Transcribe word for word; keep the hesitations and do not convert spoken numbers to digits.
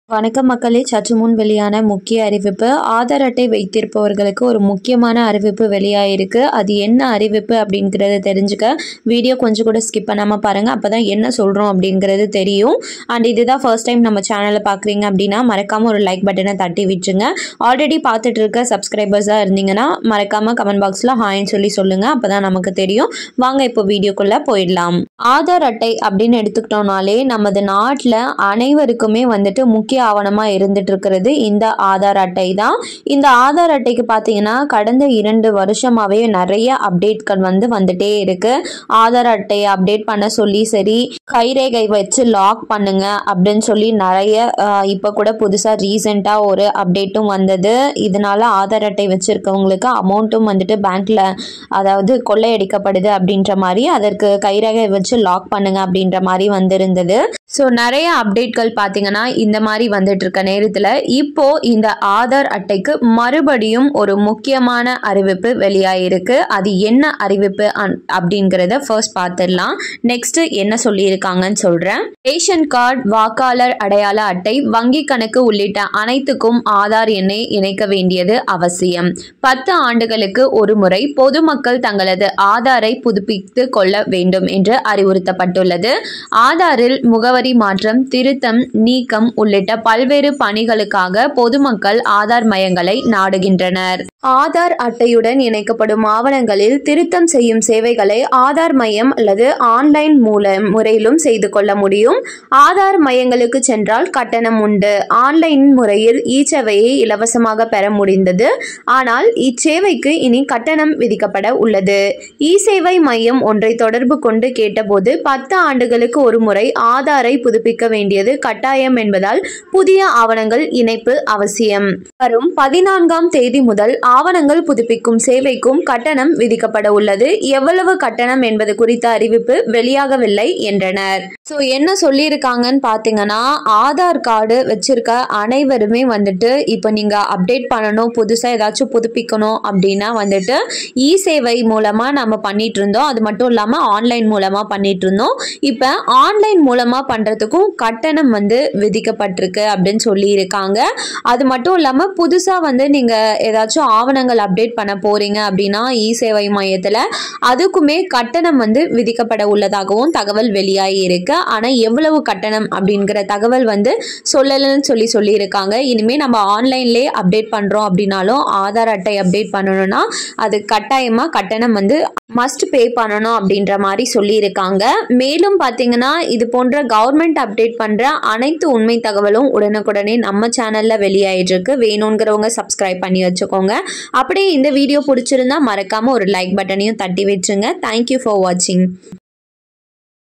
வணக்கம் மக்களே, சற்று முன் வெளியான முக்கிய அறிவிப்பு. ஆதார் அட்டை வைத்திருப்பவர்களுக்கு ஒரு முக்கியமான அறிவிப்பு வெளியாயிருக்கு. அது என்ன அறிவிப்பு அப்படிங்கிறத தெரிஞ்சுக்க வீடியோ கொஞ்சம் கூட ஸ்கிப் பண்ணாமல் பாருங்கள். அப்போ தான் என்ன சொல்கிறோம் அப்படிங்கிறது தெரியும். அண்ட் இதுதான் ஃபர்ஸ்ட் டைம் நம்ம சேனலை பார்க்குறீங்க அப்படின்னா மறக்காமல் ஒரு லைக் பட்டனை தட்டி விட்டுருங்க. ஆல்ரெடி பார்த்துட்டு இருக்க சப்ஸ்கிரைபர்ஸாக இருந்தீங்கன்னா மறக்காமல் கமெண்ட் பாக்ஸில் ஹாய்ன்னு சொல்லி சொல்லுங்கள். அப்போ தான் நமக்கு தெரியும். வாங்க இப்போ வீடியோக்குள்ளே போயிடலாம். ஆதார் அட்டை அப்படின்னு எடுத்துக்கிட்டோம்னாலே நமது நாட்டில் அனைவருக்குமே வந்துட்டு முக்கிய ஆவணமாக இருந்துட்டு இருக்கிறது இந்த ஆதார் அட்டை தான். இந்த ஆதார் அட்டைக்கு பார்த்தீங்கன்னா கடந்த இரண்டு வருஷமாவே நிறைய அப்டேட்கள் வந்து வந்துட்டே இருக்கு. ஆதார் அட்டையை அப்டேட் பண்ண சொல்லி சரி, கைரேகை வச்சு லாக் பண்ணுங்க அப்படின்னு சொல்லி நிறைய இப்போ கூட புதுசாக ரீசெண்டாக ஒரு அப்டேட்டும் வந்தது. இதனால ஆதார் அட்டை வச்சிருக்கவங்களுக்கு அமௌண்ட்டும் வந்துட்டு பேங்க்ல அதாவது கொள்ளையடிக்கப்படுது அப்படின்ற மாதிரி அதற்கு கைரேகை வச்சு லாக் பண்ணுங்க அப்படின்ற மாதிரி வந்திருந்தது. ஸோ நிறைய அப்டேட்கள் பார்த்தீங்கன்னா இந்த மாதிரி வந்துட்டு இருக்க நேரத்தில் இப்போ இந்த ஆதார் அட்டைக்கு மறுபடியும் ஒரு முக்கியமான அறிவிப்பு வெளியாயிருக்கு. அது என்ன அறிவிப்பு அப்படிங்கிறத ஃபர்ஸ்ட் பார்த்துடலாம். நெக்ஸ்ட் என்ன சொல்லியிருக்காங்கன்னு சொல்றேன். ரேஷன் கார்டு, வாக்காளர் அடையாள அட்டை, வங்கி கணக்கு உள்ளிட்ட அனைத்துக்கும் ஆதார் எண்ணை இணைக்க வேண்டியது அவசியம். பத்து ஆண்டுகளுக்கு ஒரு முறை பொதுமக்கள் தங்களது ஆதாரை புதுப்பித்து கொள்ள வேண்டும் என்று அறிவுறுத்தப்பட்டுள்ளது. ஆதாரில் முகவரி மாற்றம், திருத்தம், நீக்கம் உள்ளிட்ட பல்வேறு பணிகளுக்காக பொதுமக்கள் ஆதார் மையங்களை நாடுகின்றனர். ஆதார் அட்டையுடன் இணைக்கப்படும் ஆவணங்களில் திருத்தம் செய்யும் சேவைகளை ஆதார் மையம் அல்லது ஆன்லைன் மூலம் முறையிலும் செய்து கொள்ள முடியும். ஆதார் மையங்களுக்கு சென்றால் கட்டணம் உண்டு. ஆன்லைன் முறையில் இச்சேவையை இலவசமாக பெற முடிந்தது. ஆனால் இச்சேவைக்கு இனி கட்டணம் விதிக்கப்பட உள்ளது. இ சேவை மையம் ஒன்றை தொடர்பு கொண்டு கேட்டபோது பத்து ஆண்டுகளுக்கு ஒரு முறை ஆதாரை புதுப்பிக்க வேண்டியது கட்டாயம் என்பதால் புதிய ஆவணங்கள் இணைப்பு அவசியம். வரும் பதினான்காம் தேதி முதல் ஆவணங்கள் புதுப்பிக்கும் சேவைக்கும் கட்டணம் விதிக்கப்பட உள்ளது. எவ்வளவு கட்டணம் என்பது குறித்த அறிவிப்பு வெளியாகவில்லை என்றனர். ஸோ என்ன சொல்லியிருக்காங்கன்னு பார்த்தீங்கன்னா, ஆதார் கார்டு வச்சிருக்க அனைவருமே வந்துட்டு இப்போ நீங்கள் அப்டேட் பண்ணணும், புதுசாக ஏதாச்சும் புதுப்பிக்கணும் அப்படின்னா வந்துட்டு இ சேவை மூலமாக நம்ம பண்ணிட்டு இருந்தோம். அது மட்டும் இல்லாமல் ஆன்லைன் மூலமாக பண்ணிட்டு இருந்தோம். இப்போ ஆன்லைன் மூலமாக பண்ணுறதுக்கும் கட்டணம் வந்து விதிக்கப்பட்டிருக்கு அப்படின்னு சொல்லியிருக்காங்க. அது மட்டும் இல்லாமல் புதுசாக வந்து நீங்கள் ஏதாச்சும் ஆவணங்கள் அப்டேட் பண்ண போறீங்க அப்படின்னா இ சேவை மையத்தில் அதுக்குமே கட்டணம் வந்து விதிக்கப்பட உள்ளதாகவும் தகவல் வெளியாகி இருக்கு. ஆனால் எவ்வளவு கட்டணம் அப்படிங்கிற தகவல் வந்து சொல்லலன்னு சொல்லி சொல்லியிருக்காங்க. இனிமேல் நம்ம ஆன்லைன்லேயே அப்டேட் பண்ணுறோம் அப்படின்னாலும் ஆதார் அட்டை அப்டேட் பண்ணணும்னா அது கட்டாயமாக கட்டணம் வந்து மஸ்ட் பே பண்ணணும் அப்படின்ற மாதிரி சொல்லியிருக்காங்க. மேலும் பார்த்தீங்கன்னா இது போன்ற கவர்மெண்ட் அப்டேட் பண்ணுற அனைத்து உண்மை தகவலும் உடனுக்குடனே நம்ம சேனலில் வெளியாயிட்டு இருக்கு. வேணுங்கிறவங்க சப்ஸ்கிரைப் பண்ணி வச்சுக்கோங்க. அப்படியே இந்த வீடியோ பிடிச்சிருந்தா மறக்காமல் ஒரு லைக் பட்டனையும் தட்டி விட்டுருங்க. தேங்க்யூ ஃபார் வாட்சிங்.